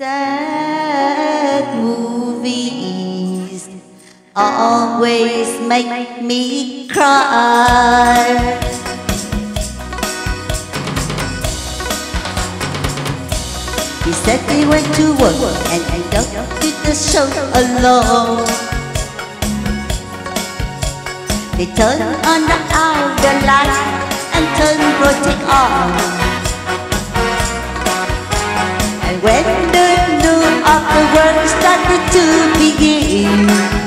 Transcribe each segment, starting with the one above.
Sad movies always make me cry. He said he went to work and go to the show alone. They turn on the outer light and turn project on. And when the noon of the world started to begin,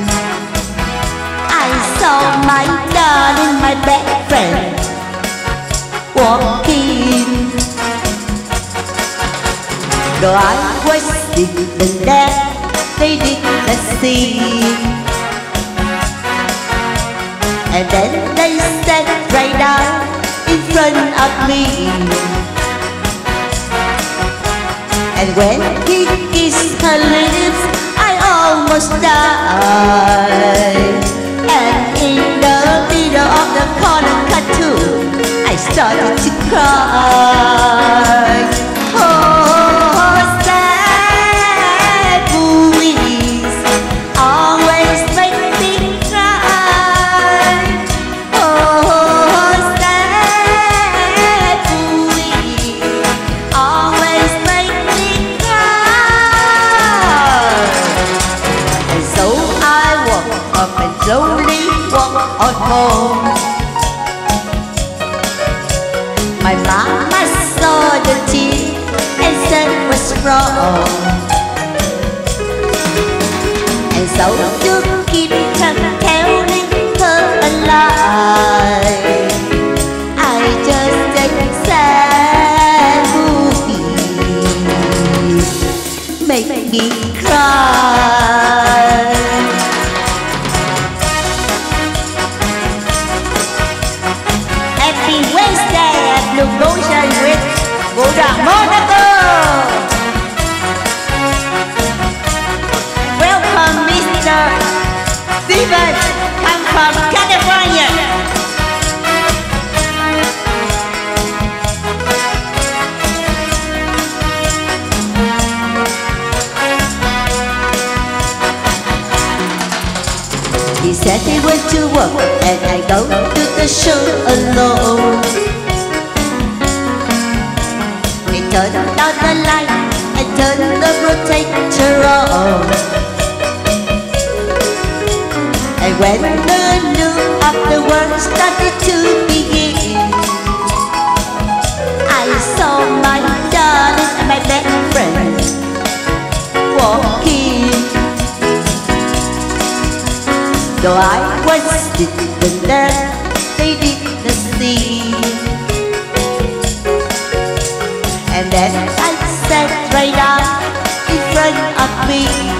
I saw my darling, my best friend, walking. Though I was sitting there, they didn't see. And then they sat right down in front of me. And when he kissed her lips, I almost died. And in the middle of the corner cartoon, I started to cry. Oh, sad movies always make me cry. Oh, sad movies always make me cry. And so I walk up and slowly walk on home. My mama saw the tears and said what's wrong. And so you keep telling her a lie. I just take sad movies make me cry. Happy Wednesday at Blue Ocean with Monaco. Welcome, Mr. Steven, come from California. He said he went to work and I go to the show alone. He turned out the light and turned the projector on. And when the noon of the world started to begin, I saw my darling and my best friend walking. Though I was sitting there, they didn't see. And then I sat right down in front of me.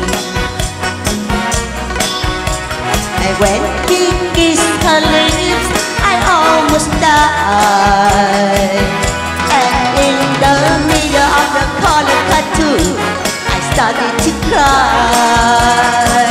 And when he kissed her lips, I almost died. And in the middle of the color cartoon, I started to cry.